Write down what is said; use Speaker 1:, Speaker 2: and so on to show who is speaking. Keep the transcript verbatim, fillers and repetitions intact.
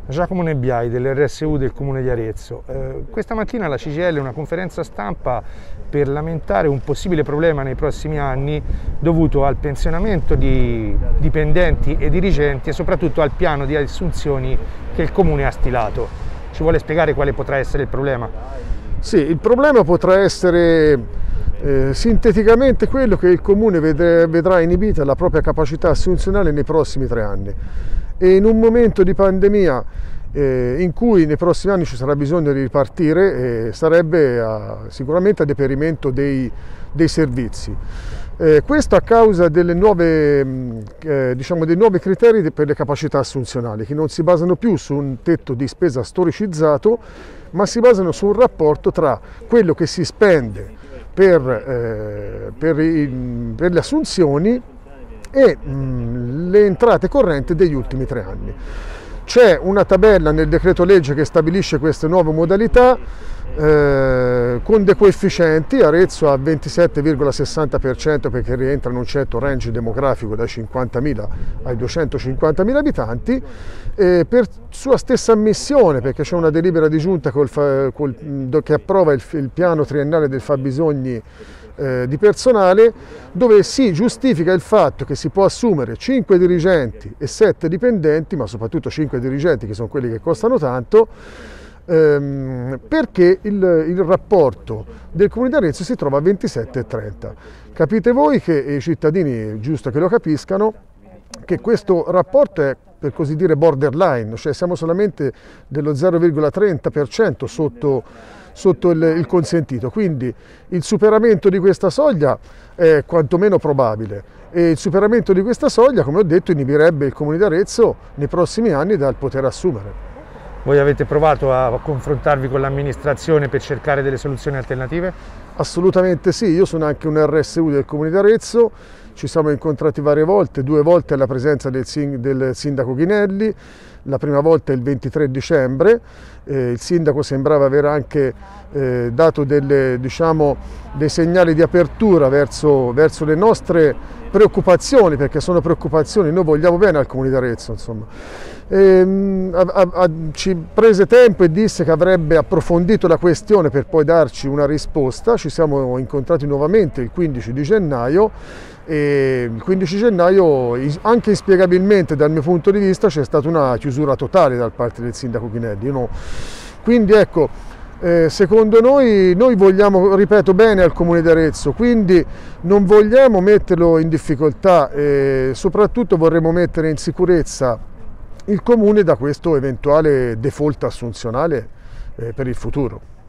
Speaker 1: Giacomo Nebbiai dell'R S U del Comune di Arezzo. Eh, questa mattina la C G I L una conferenza stampa per lamentare un possibile problema nei prossimi anni dovuto al pensionamento di dipendenti e dirigenti e soprattutto al piano di assunzioni che il Comune ha stilato. Ci vuole spiegare quale potrà essere il problema?
Speaker 2: Sì, il problema potrà essere eh, sinteticamente quello che il Comune vedrà, vedrà inibita la propria capacità assunzionale nei prossimi tre anni. E in un momento di pandemia eh, in cui nei prossimi anni ci sarà bisogno di ripartire, eh, sarebbe a, sicuramente a deperimento dei, dei servizi. Eh, questo a causa delle nuove, eh, diciamo, dei nuovi criteri per le capacità assunzionali, che non si basano più su un tetto di spesa storicizzato, ma si basano su un rapporto tra quello che si spende per, eh, per, i, per le assunzioni e mh, le entrate correnti degli ultimi tre anni. C'è una tabella nel decreto legge che stabilisce queste nuove modalità eh, con dei coefficienti. Arezzo ha ventisette virgola sessanta per cento perché rientra in un certo range demografico dai cinquantamila ai duecentocinquantamila abitanti, eh, per sua stessa ammissione, perché c'è una delibera di giunta col, col, che approva il, il piano triennale del fabbisogni Eh, di personale, dove si giustifica il fatto che si può assumere cinque dirigenti e sette dipendenti, ma soprattutto cinque dirigenti che sono quelli che costano tanto, ehm, perché il, il rapporto del Comune di Arezzo si trova a ventisette e trenta. Capite voi che i cittadini, è giusto che lo capiscano, che questo rapporto è per così dire borderline, cioè siamo solamente dello zero virgola trenta per cento sotto sotto il, il consentito, quindi il superamento di questa soglia è quantomeno probabile e il superamento di questa soglia, come ho detto, inibirebbe il Comune di Arezzo nei prossimi anni dal poter assumere.
Speaker 1: Voi avete provato a confrontarvi con l'amministrazione per cercare delle soluzioni alternative?
Speaker 2: Assolutamente sì, io sono anche un R S U del Comune di Arezzo, ci siamo incontrati varie volte, due volte alla presenza del, del sindaco Ghinelli, la prima volta il ventitré dicembre, eh, il sindaco sembrava aver anche eh, dato delle, diciamo, dei segnali di apertura verso, verso le nostre preoccupazioni, perché sono preoccupazioni, noi vogliamo bene al Comune di Arezzo, insomma. E, a, a, ci prese tempo e disse che avrebbe approfondito la questione per poi darci una risposta. Ci siamo incontrati nuovamente il quindici di gennaio e il quindici gennaio, anche inspiegabilmente dal mio punto di vista, c'è stata una chiusura totale da parte del sindaco Ghinelli. No? Quindi ecco, eh, secondo noi, noi vogliamo, ripeto, bene al Comune di Arezzo, quindi non vogliamo metterlo in difficoltà e soprattutto vorremmo mettere in sicurezza il Comune da questo eventuale default assunzionale eh, per il futuro.